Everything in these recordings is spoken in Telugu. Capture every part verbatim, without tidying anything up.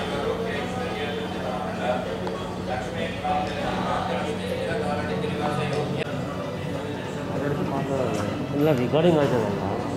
ఇలా రికార్డింగ్ అవుతుంది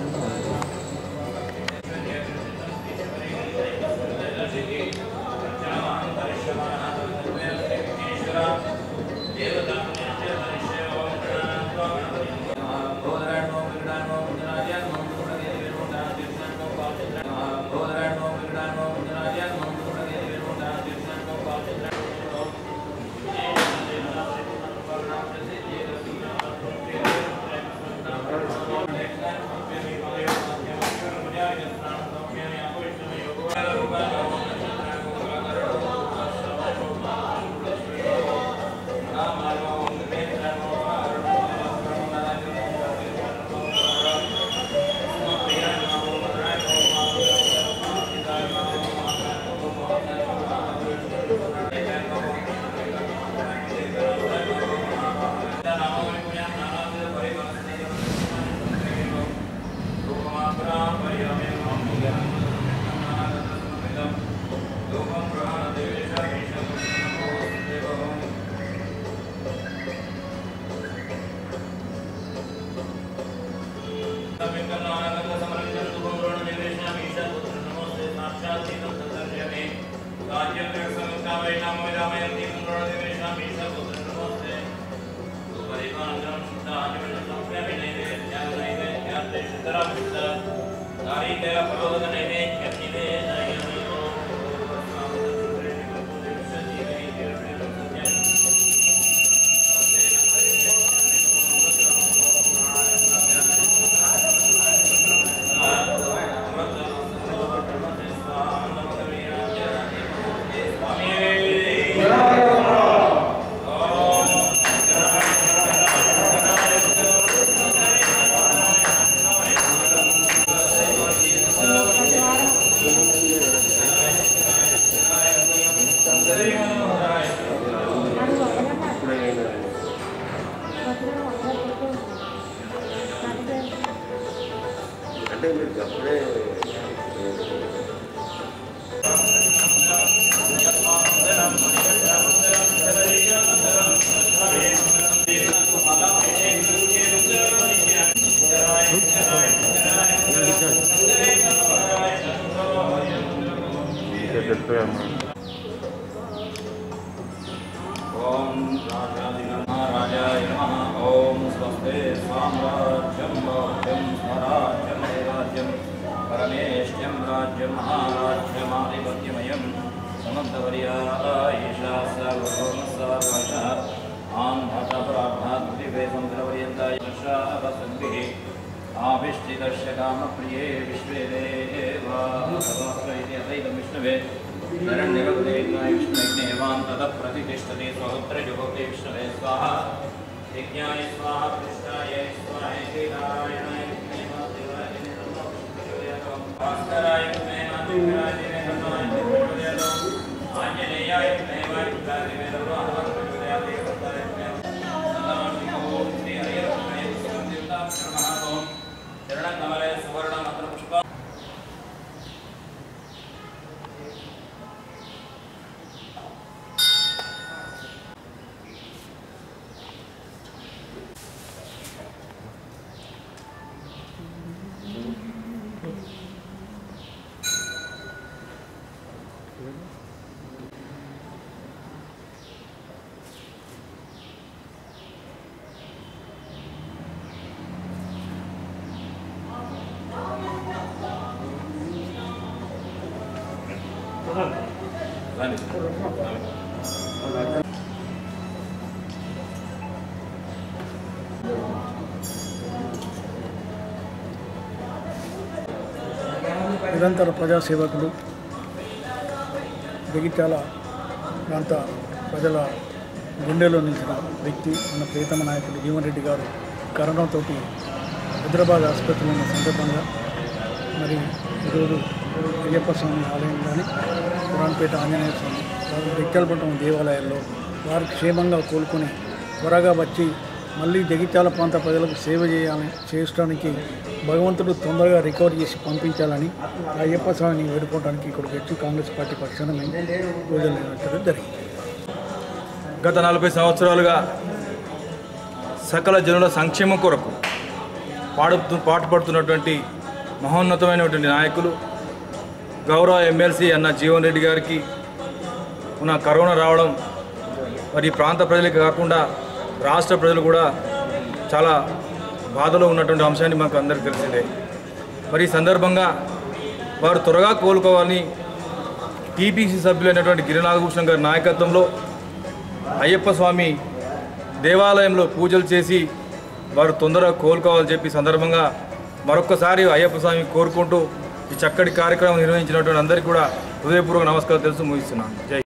ओम राजाय नमः। ओम स्वस्ते साम्राज्यं राज्यं स्वराज्यं राज्यं परमेष्ठ्यं राज्यं महाराज्यमाधिपत्यमयं समन्तवर्यायिषा सर्वभौमस्सार्वशः आन्धतपराभाद्विवे समुद्रपर्यन्ताय वसन्तिः आविष्टितस्य कामप्रिये विश्वे देवास्त्रैति अतैतं विष्णवे शरण्यवदेनाय विष्णुज्ञेवान् ततः प्रतिष्ठते स्वहोत्रजुहोते विष्णवे स्वाहा यज्ञाय स्वाहा कृष्णाय स्वाहेति नारायणाय विष्णुदेवाय भास्कराय विष्णुदेवाय आंजनेयाय विष्णुदेवाय शरणं कमले सुवर्ण मंत्र पुष्प నిరంతర ప్రజాసేవకులు జగిత్యాల ప్రాంత ప్రజల గుండెలో నిలిచిన వ్యక్తి మన ప్రియతమ నాయకుడు జీవన్ రెడ్డి గారు కరోనాతో హైదరాబాద్ ఆసుపత్రిలో ఉన్న సందర్భంగా మరి ఈరోజు అయ్యప్ప స్వామి ఆలయం కానీ పురాణపేట ఆంజనేయ స్వామి జగిత్యాలపట్నం దేవాలయాల్లో వారు క్షేమంగా కోలుకొని త్వరగా వచ్చి మళ్ళీ జగిత్యాల ప్రాంత ప్రజలకు సేవ చేయాలని చేయడానికి భగవంతుడు తొందరగా రికవర్ చేసి పంపించాలని అయ్యప్ప స్వామిని వేడుకోవడానికి ఇక్కడికి వచ్చి కాంగ్రెస్ పార్టీ పక్షాన మేము పూజలు నిర్వహించడం జరిగింది. గత నలభై సంవత్సరాలుగా సకల జనుల సంక్షేమం కొరకు పాడుతూ పాటుపడుతున్నటువంటి మహోన్నతమైనటువంటి నాయకులు గౌరవ ఎమ్మెల్సీ అన్న జీవన్ రెడ్డి గారికి ఉన్న కరోనా రావడం మరి ప్రాంత ప్రజలకి కాకుండా రాష్ట్ర ప్రజలు కూడా చాలా బాధలో ఉన్నటువంటి అంశాన్ని మనకు అందరికీ తెలిసిందే. మరి ఈ సందర్భంగా వారు త్వరగా కోలుకోవాలని టీపీసీ సభ్యులైనటువంటి గిరినాగభూషణ్ గారి నాయకత్వంలో అయ్యప్ప స్వామి దేవాలయంలో పూజలు చేసి వారు తొందరగా కోలుకోవాలని చెప్పి సందర్భంగా మరొక్కసారి అయ్యప్ప స్వామి కోరుకుంటూ ఈ చక్కటి కార్యక్రమం నిర్వహించినటువంటి అందరికీ కూడా హృదయపూర్వక నమస్కారం తెలుసు ముగిస్తున్నాను. జై